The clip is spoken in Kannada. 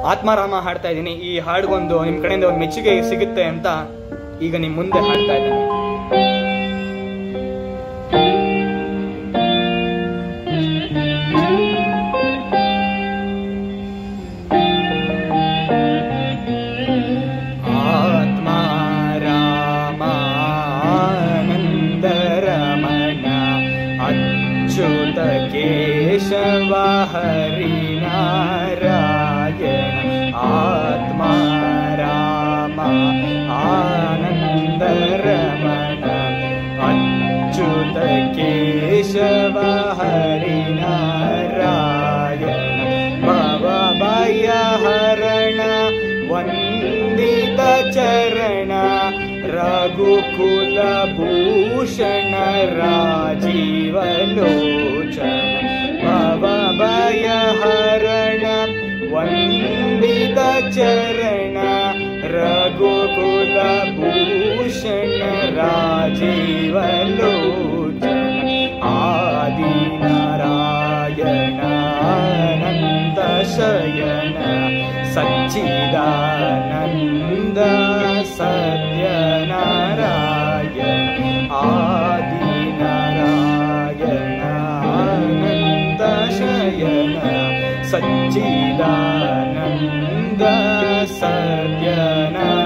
ಆತ್ಮಾರಾಮ ಹಾಡ್ತಾ ಇದ್ದೀನಿ. ಈ ಹಾಡ್ಗೊಂದು ನಿಮ್ಮ ಕಡೆಯಿಂದ ಒಂದು ಮೆಚ್ಚುಗೆ ಸಿಗುತ್ತೆ ಅಂತ ಈಗ ನಿಮ್ಮ ಮುಂದೆ ಹಾಡ್ತಾ ಇದ್ದೀನಿ. अच्युत केशव हरिनारायण आत्मा राम आनंद रमण अच्युत केशव हरिनारायण भवभयहरण वंदित चरण रघुकुल भूषण राजीवलोचन भवभयहरण वंदित चरण रघुकुल भूषण राजीवलोचन आदि नारायण अनंत शयन सच्चिदानंद सत्यनारायण आदि नारायण अनंत शयन सच्चिदानंद सत्यनारायण